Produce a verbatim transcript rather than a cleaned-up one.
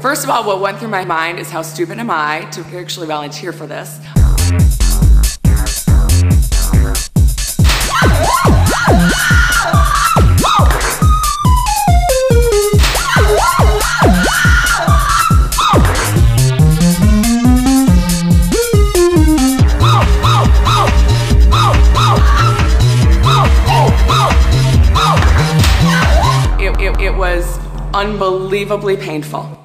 First of all, what went through my mind is how stupid am I to actually volunteer for this? It, it, it was unbelievably painful.